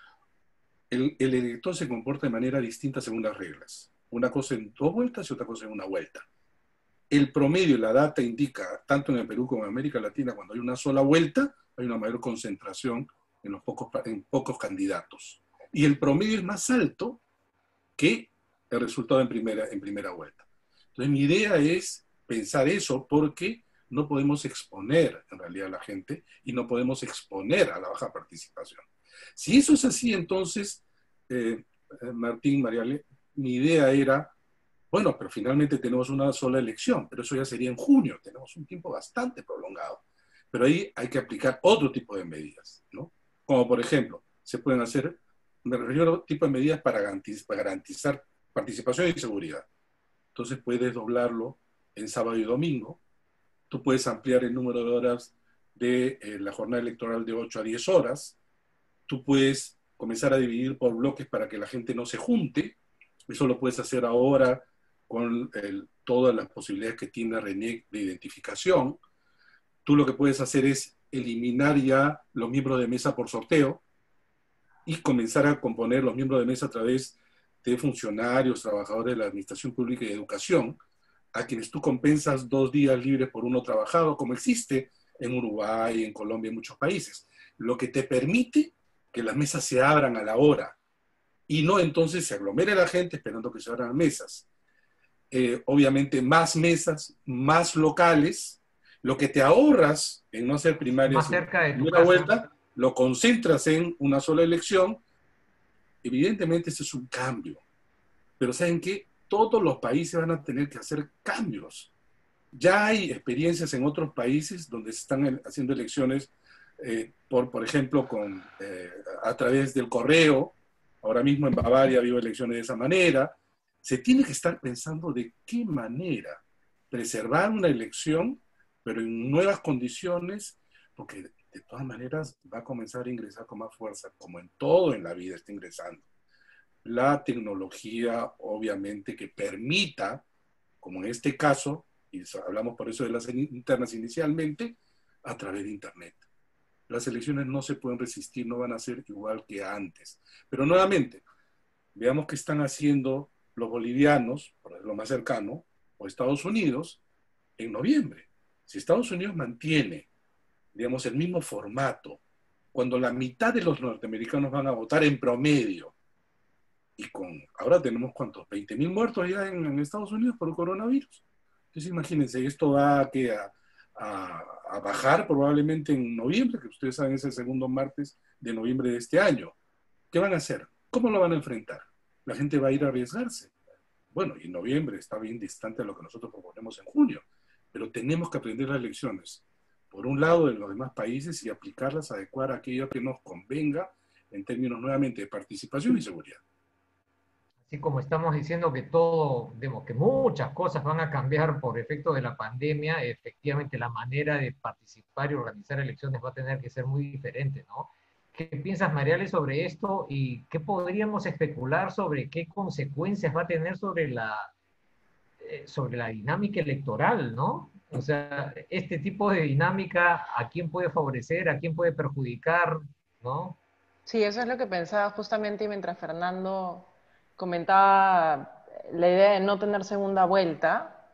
El, el elector se comporta de manera distinta según las reglas. Una cosa en dos vueltas y otra cosa en una vuelta. El promedio y la data indica, tanto en el Perú como en América Latina, cuando hay una sola vuelta, hay una mayor concentración en, los pocos, en pocos candidatos. Y el promedio es más alto que el resultado en primera, en primera vuelta. Entonces mi idea es pensar eso porque no podemos exponer en realidad a la gente y no podemos exponer a la baja participación. Si eso es así, entonces, eh, Martín, Mariale, mi idea era, bueno, pero finalmente tenemos una sola elección, pero eso ya sería en junio, tenemos un tiempo bastante prolongado. Pero ahí hay que aplicar otro tipo de medidas, ¿no? Como por ejemplo, se pueden hacer, me refiero a otro tipo de medidas para garantizar, para garantizar participación y seguridad. Entonces puedes doblarlo en sábado y domingo, tú puedes ampliar el número de horas de eh, la jornada electoral de ocho a diez horas, tú puedes comenzar a dividir por bloques para que la gente no se junte, eso lo puedes hacer ahora con el, todas las posibilidades que tiene RENIEC de identificación. Tú lo que puedes hacer es eliminar ya los miembros de mesa por sorteo y comenzar a componer los miembros de mesa a través de funcionarios, trabajadores de la Administración Pública y Educación, a quienes tú compensas dos días libres por uno trabajado, como existe en Uruguay, en Colombia, en muchos países, lo que te permite que las mesas se abran a la hora y no entonces se aglomere la gente esperando que se abran mesas. Eh, obviamente más mesas, más locales, lo que te ahorras en no hacer primarias Más cerca de en tu primera casa. vuelta, lo concentras en una sola elección. Evidentemente este es un cambio, pero ¿saben qué? Todos los países van a tener que hacer cambios. Ya hay experiencias en otros países donde se están haciendo elecciones, eh, por, por ejemplo, con, eh, a través del correo. Ahora mismo en Bavaria ha habido elecciones de esa manera. Se tiene que estar pensando de qué manera preservar una elección, pero en nuevas condiciones, porque de todas maneras va a comenzar a ingresar con más fuerza, como en todo en la vida está ingresando. La tecnología, obviamente, que permita, como en este caso, y hablamos por eso de las internas inicialmente, a través de Internet. Las elecciones no se pueden resistir, no van a ser igual que antes. Pero nuevamente, veamos qué están haciendo los bolivianos, por lo más cercano, o Estados Unidos, en noviembre. Si Estados Unidos mantiene, digamos, el mismo formato, cuando la mitad de los norteamericanos van a votar en promedio, y con, ahora tenemos cuántos, veinte mil muertos ya en, en Estados Unidos por el coronavirus. Entonces imagínense, esto va a, que a, a, a bajar probablemente en noviembre, que ustedes saben es el segundo martes de noviembre de este año. ¿Qué van a hacer? ¿Cómo lo van a enfrentar? La gente va a ir a arriesgarse. Bueno, y noviembre está bien distante a lo que nosotros proponemos en junio, pero tenemos que aprender las lecciones, por un lado, de los demás países y aplicarlas, adecuar a aquello que nos convenga en términos nuevamente de participación y seguridad. Así como estamos diciendo que todo, digamos, que muchas cosas van a cambiar por efecto de la pandemia, efectivamente la manera de participar y organizar elecciones va a tener que ser muy diferente, ¿no? ¿Qué piensas, Mariale, sobre esto y qué podríamos especular sobre qué consecuencias va a tener sobre la, eh, sobre la dinámica electoral, ¿no? O sea, este tipo de dinámica, ¿a quién puede favorecer, a quién puede perjudicar, ¿no? Sí, eso es lo que pensaba justamente mientras Fernando comentaba la idea de no tener segunda vuelta.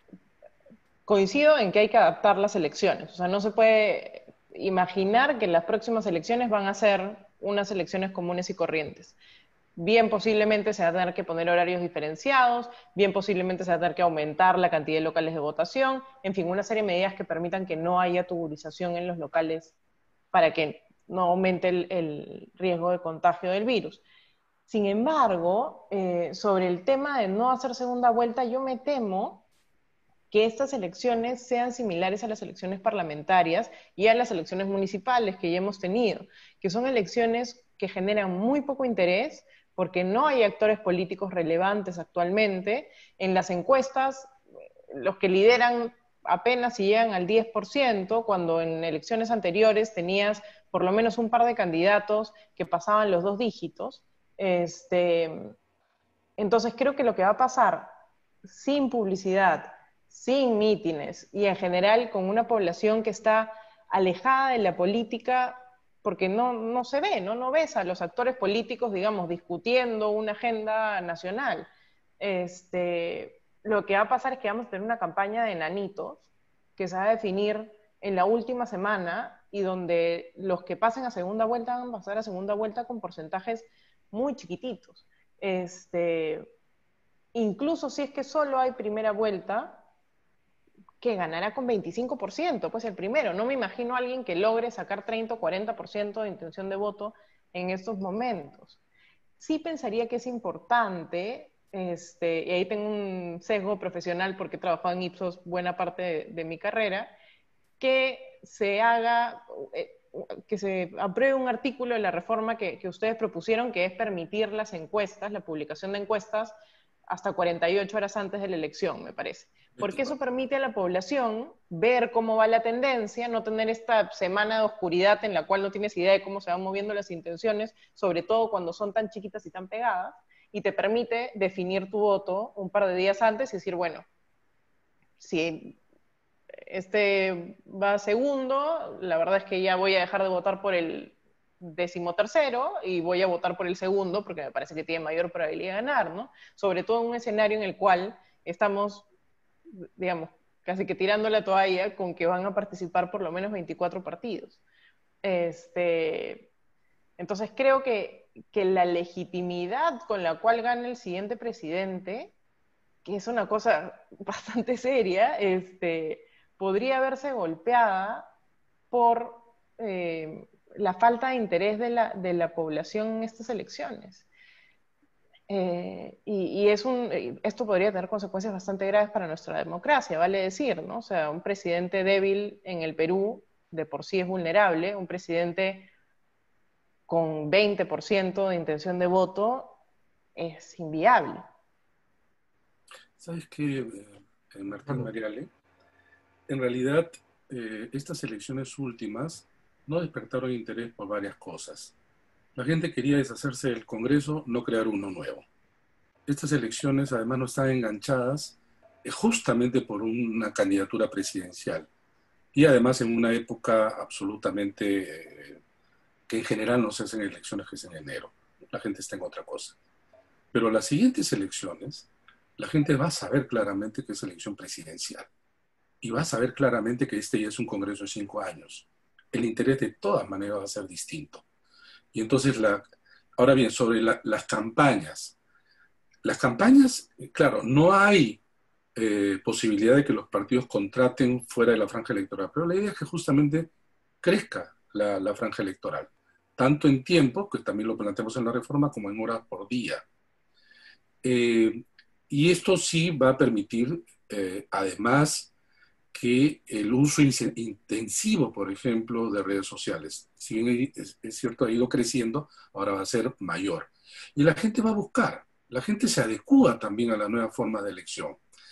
Coincido en que hay que adaptar las elecciones. O sea, no se puede imaginar que las próximas elecciones van a ser unas elecciones comunes y corrientes. Bien posiblemente se va a tener que poner horarios diferenciados, bien posiblemente se va a tener que aumentar la cantidad de locales de votación, en fin, una serie de medidas que permitan que no haya tuburización en los locales para que no aumente el, el riesgo de contagio del virus. Sin embargo, eh, sobre el tema de no hacer segunda vuelta, yo me temo que estas elecciones sean similares a las elecciones parlamentarias y a las elecciones municipales que ya hemos tenido, que son elecciones que generan muy poco interés porque no hay actores políticos relevantes actualmente. En las encuestas, los que lideran apenas si llegan al diez por ciento, cuando en elecciones anteriores tenías por lo menos un par de candidatos que pasaban los dos dígitos. Este, entonces creo que lo que va a pasar sin publicidad, sin mítines y en general con una población que está alejada de la política porque no, no se ve, ¿no? No ves a los actores políticos, digamos, discutiendo una agenda nacional. Este, lo que va a pasar es que vamos a tener una campaña de enanitos que se va a definir en la última semana y donde los que pasen a segunda vuelta van a pasar a segunda vuelta con porcentajes muy chiquititos. Este, incluso si es que solo hay primera vuelta, que ganará con veinticinco por ciento, pues el primero. No me imagino a alguien que logre sacar treinta o cuarenta por ciento de intención de voto en estos momentos. Sí pensaría que es importante este, y ahí tengo un sesgo profesional porque he trabajado en Ipsos buena parte de, de mi carrera, que se haga, eh, que se apruebe un artículo de la reforma que, que ustedes propusieron, que es permitir las encuestas, la publicación de encuestas, hasta cuarenta y ocho horas antes de la elección, me parece. Porque eso permite a la población ver cómo va la tendencia, no tener esta semana de oscuridad en la cual no tienes idea de cómo se van moviendo las intenciones, sobre todo cuando son tan chiquitas y tan pegadas, y te permite definir tu voto un par de días antes y decir, bueno, si este va segundo, la verdad es que ya voy a dejar de votar por el decimotercero y voy a votar por el segundo porque me parece que tiene mayor probabilidad de ganar, ¿no? Sobre todo en un escenario en el cual estamos, digamos, casi que tirando la toalla con que van a participar por lo menos veinticuatro partidos. Este, entonces creo que, que la legitimidad con la cual gana el siguiente presidente, que es una cosa bastante seria, este, podría verse golpeada por eh, la falta de interés de la, de la población en estas elecciones. Eh, y y es un, esto podría tener consecuencias bastante graves para nuestra democracia, vale decir, ¿no? O sea, un presidente débil en el Perú de por sí es vulnerable, un presidente con veinte por ciento de intención de voto es inviable. ¿Sabes qué, eh, Martín Mariale? En realidad, eh, estas elecciones últimas no despertaron interés por varias cosas. La gente quería deshacerse del Congreso, no crear uno nuevo. Estas elecciones además no están enganchadas eh, justamente por una candidatura presidencial. Y además en una época absolutamente eh, que en general no se hacen elecciones, que es en enero. La gente está en otra cosa. Pero las siguientes elecciones, la gente va a saber claramente que es elección presidencial. Y va a saber claramente que este ya es un Congreso de cinco años. El interés de todas maneras va a ser distinto. Y entonces, la, ahora bien, sobre la, las campañas. Las campañas, claro, no hay eh, posibilidad de que los partidos contraten fuera de la franja electoral, pero la idea es que justamente crezca la, la franja electoral, tanto en tiempo, que también lo planteamos en la reforma, como en horas por día. Eh, y esto sí va a permitir, eh, además, que el uso intensivo, por ejemplo, de redes sociales, si bien es, es cierto, ha ido creciendo, ahora va a ser mayor. Y la gente va a buscar, la gente se adecúa también a la nueva forma de elección.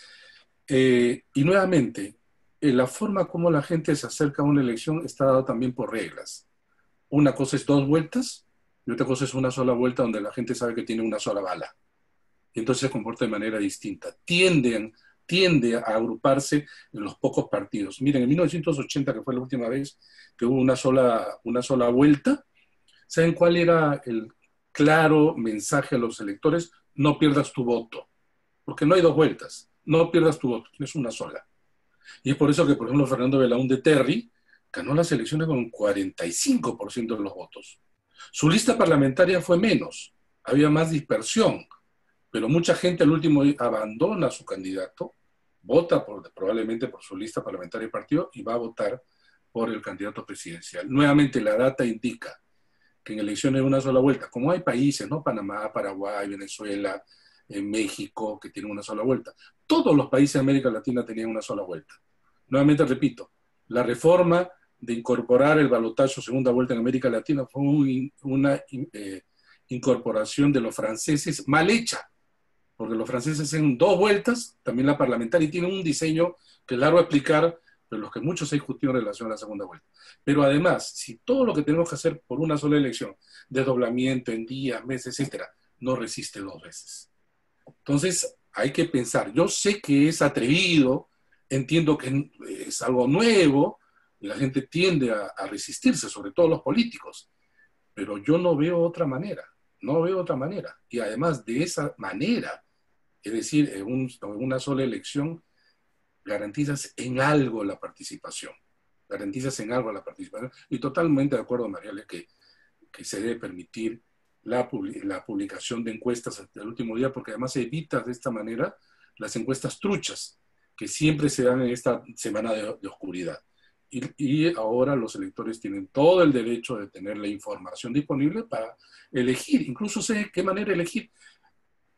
Eh, y nuevamente, eh, la forma como la gente se acerca a una elección está dada también por reglas. Una cosa es dos vueltas y otra cosa es una sola vuelta donde la gente sabe que tiene una sola bala. Y entonces se comporta de manera distinta. Tienden tiende a agruparse en los pocos partidos. Miren, en mil novecientos ochenta, que fue la última vez que hubo una sola, una sola vuelta, ¿saben cuál era el claro mensaje a los electores? No pierdas tu voto, porque no hay dos vueltas. No pierdas tu voto, tienes una sola. Y es por eso que, por ejemplo, Fernando Belaúnde Terry ganó las elecciones con cuarenta y cinco por ciento de los votos. Su lista parlamentaria fue menos, había más dispersión, pero mucha gente al último abandona a su candidato, vota por, probablemente por su lista parlamentaria y partido y va a votar por el candidato presidencial. Nuevamente la data indica que en elecciones de una sola vuelta, como hay países, ¿no? Panamá, Paraguay, Venezuela, eh, México, que tienen una sola vuelta. Todos los países de América Latina tenían una sola vuelta. Nuevamente repito, la reforma de incorporar el balotaje segunda vuelta en América Latina fue un, una eh, incorporación de los franceses mal hecha, porque los franceses hacen dos vueltas, también la parlamentaria, y tienen un diseño que es largo a explicar, pero los que mucho se discutió en relación a la segunda vuelta. Pero además, si todo lo que tenemos que hacer por una sola elección, desdoblamiento en días, meses, etcétera, no resiste dos veces. Entonces, hay que pensar. Yo sé que es atrevido, entiendo que es algo nuevo, y la gente tiende a, a resistirse, sobre todo los políticos, pero yo no veo otra manera, no veo otra manera. Y además de esa manera, es decir, en, un, en una sola elección, garantizas en algo la participación, garantizas en algo la participación, y totalmente de acuerdo, Mariale, que, que se debe permitir la, la publicación de encuestas hasta el último día, porque además evitas de esta manera las encuestas truchas, que siempre se dan en esta semana de, de oscuridad. Y, y ahora los electores tienen todo el derecho de tener la información disponible para elegir, incluso sé qué manera elegir.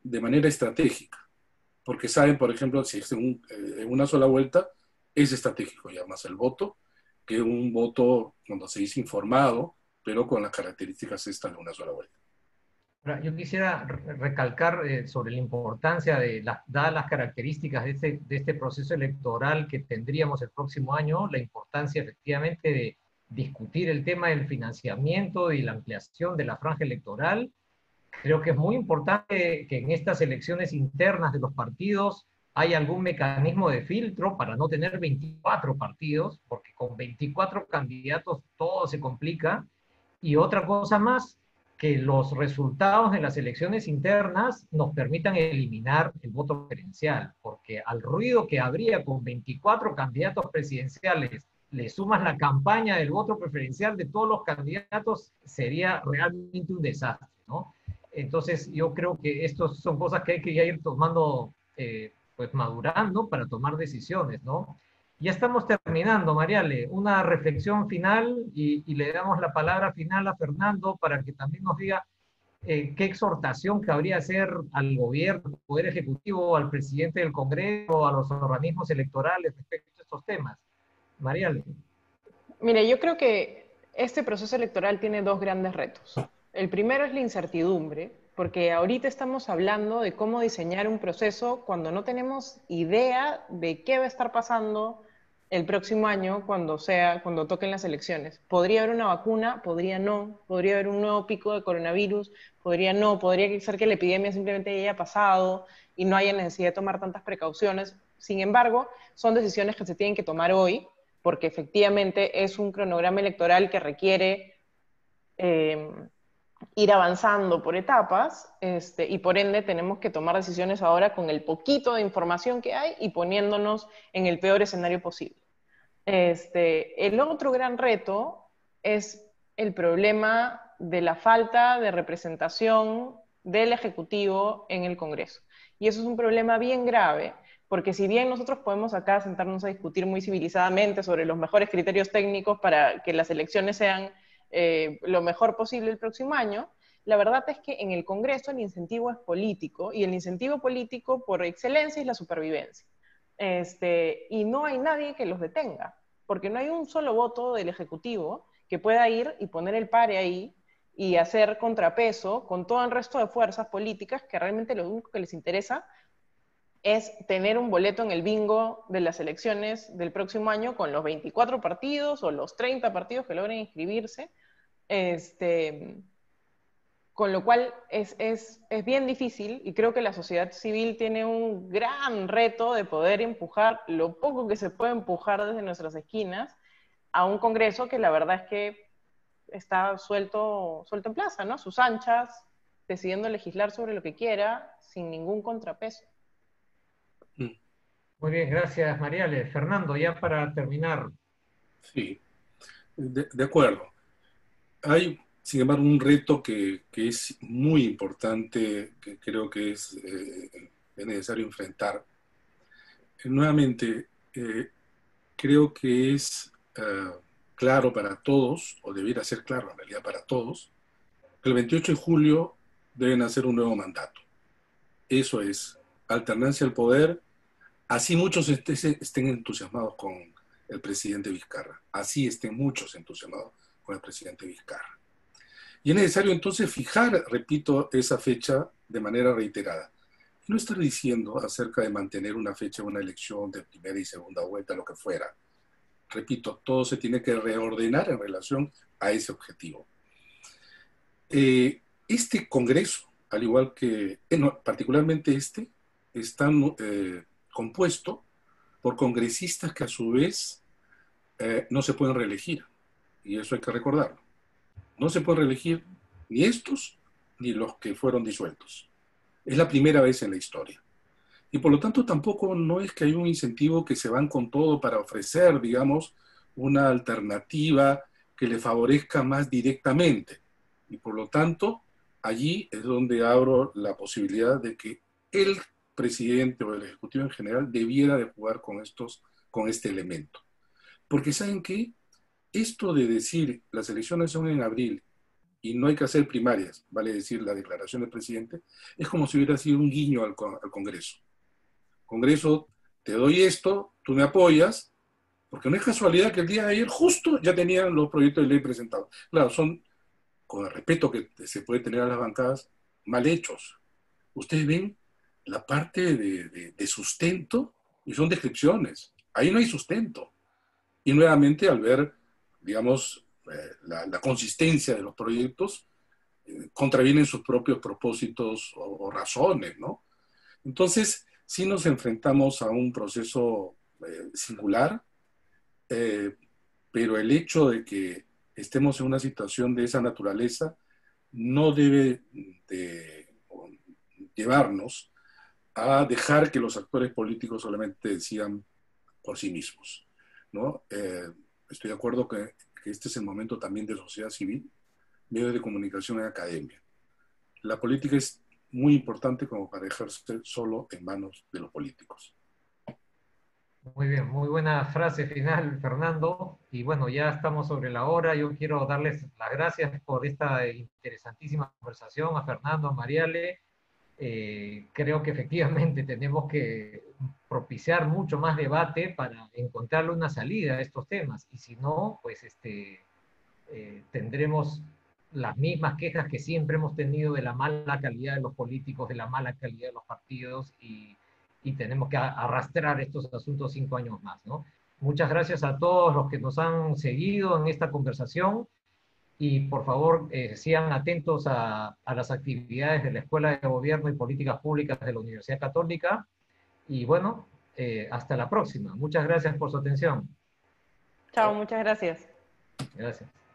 de manera estratégica, porque saben, por ejemplo, si es en, un, eh, en una sola vuelta, es estratégico ya más el voto que un voto cuando se dice informado, pero con las características estas de una sola vuelta. Ahora, yo quisiera recalcar eh, sobre la importancia de, las, dadas las características de este, de este proceso electoral que tendríamos el próximo año, la importancia efectivamente de discutir el tema del financiamiento y la ampliación de la franja electoral. Creo que es muy importante que en estas elecciones internas de los partidos haya algún mecanismo de filtro para no tener veinticuatro partidos, porque con veinticuatro candidatos todo se complica. Y otra cosa más, que los resultados de las elecciones internas nos permitan eliminar el voto preferencial, porque al ruido que habría con veinticuatro candidatos presidenciales, le sumas la campaña del voto preferencial de todos los candidatos, sería realmente un desastre, ¿no? Entonces yo creo que estas son cosas que hay que ir tomando, eh, pues madurando para tomar decisiones, ¿no? Ya estamos terminando, Mariale. Una reflexión final y, y le damos la palabra final a Fernando para que también nos diga eh, qué exhortación cabría hacer al gobierno, al Poder Ejecutivo, al presidente del Congreso, a los organismos electorales respecto a estos temas. Mariale. Mire, yo creo que este proceso electoral tiene dos grandes retos. El primero es la incertidumbre, porque ahorita estamos hablando de cómo diseñar un proceso cuando no tenemos idea de qué va a estar pasando el próximo año cuando sea, cuando toquen las elecciones. Podría haber una vacuna, podría no, podría haber un nuevo pico de coronavirus, podría no, podría ser que la epidemia simplemente haya pasado y no haya necesidad de tomar tantas precauciones. Sin embargo, son decisiones que se tienen que tomar hoy, porque efectivamente es un cronograma electoral que requiere eh, ir avanzando por etapas, este, y por ende tenemos que tomar decisiones ahora con el poquito de información que hay y poniéndonos en el peor escenario posible. Este, el otro gran reto es el problema de la falta de representación del Ejecutivo en el Congreso. Y eso es un problema bien grave, porque si bien nosotros podemos acá sentarnos a discutir muy civilizadamente sobre los mejores criterios técnicos para que las elecciones sean eh, lo mejor posible el próximo año, la verdad es que en el Congreso el incentivo es político, y el incentivo político por excelencia es la supervivencia. Este, y no hay nadie que los detenga, porque no hay un solo voto del Ejecutivo que pueda ir y poner el pare ahí y hacer contrapeso con todo el resto de fuerzas políticas que realmente lo único que les interesa es tener un boleto en el bingo de las elecciones del próximo año con los veinticuatro partidos o los treinta partidos que logren inscribirse. Este, con lo cual es, es, es bien difícil, y creo que la sociedad civil tiene un gran reto de poder empujar lo poco que se puede empujar desde nuestras esquinas a un Congreso que la verdad es que está suelto, suelto en plaza, ¿no? Sus anchas, decidiendo legislar sobre lo que quiera, sin ningún contrapeso. Muy bien, gracias, Mariale. Fernando, ya para terminar. Sí, de, de acuerdo. Hay, sin embargo, un reto que, que es muy importante, que creo que es, eh, es necesario enfrentar. Eh, nuevamente, eh, creo que es eh, claro para todos, o debiera ser claro en realidad para todos, que el veintiocho de julio deben hacer un nuevo mandato. Eso es, alternancia al poder, así muchos estén entusiasmados con el presidente Vizcarra, así estén muchos entusiasmados con el presidente Vizcarra. Y es necesario entonces fijar, repito, esa fecha de manera reiterada. Y no estar diciendo acerca de mantener una fecha, una elección de primera y segunda vuelta, lo que fuera. Repito, todo se tiene que reordenar en relación a ese objetivo. Eh, este Congreso, al igual que, eh, no, particularmente este, está eh, compuesto por congresistas que a su vez eh, no se pueden reelegir. Y eso hay que recordarlo. No se puede reelegir ni estos ni los que fueron disueltos. Es la primera vez en la historia. Y por lo tanto tampoco no es que hay un incentivo que se van con todo para ofrecer, digamos, una alternativa que le favorezca más directamente. Y por lo tanto, allí es donde abro la posibilidad de que el presidente o el ejecutivo en general debiera de jugar con, estos, con este elemento. Porque ¿saben qué? Esto de decir las elecciones son en abril y no hay que hacer primarias, vale decir la declaración del presidente, es como si hubiera sido un guiño al, al Congreso. Congreso, te doy esto, tú me apoyas, porque no es casualidad que el día de ayer justo ya tenían los proyectos de ley presentados. Claro, son, con el respeto que se puede tener a las bancadas, mal hechos. Ustedes ven la parte de, de, de sustento y son descripciones. Ahí no hay sustento. Y nuevamente al ver, digamos, eh, la, la consistencia de los proyectos, eh, contravienen sus propios propósitos o, o razones, ¿no? Entonces, sí nos enfrentamos a un proceso eh, singular, eh, pero el hecho de que estemos en una situación de esa naturaleza no debe de llevarnos a dejar que los actores políticos solamente decidan por sí mismos, ¿no? Eh, estoy de acuerdo que, que este es el momento también de sociedad civil, medios de comunicación y academia. La política es muy importante como para dejarse solo en manos de los políticos. Muy bien, muy buena frase final, Fernando. Y bueno, ya estamos sobre la hora. Yo quiero darles las gracias por esta interesantísima conversación a Fernando, a Mariale. Eh, creo que efectivamente tenemos que propiciar mucho más debate para encontrarle una salida a estos temas. Y si no, pues este, eh, tendremos las mismas quejas que siempre hemos tenido de la mala calidad de los políticos, de la mala calidad de los partidos, y, y tenemos que arrastrar estos asuntos cinco años más, ¿no? Muchas gracias a todos los que nos han seguido en esta conversación, y por favor eh, sigan atentos a, a las actividades de la Escuela de Gobierno y Políticas Públicas de la Universidad Católica, y bueno, eh, hasta la próxima. Muchas gracias por su atención. Chao, muchas gracias. Gracias.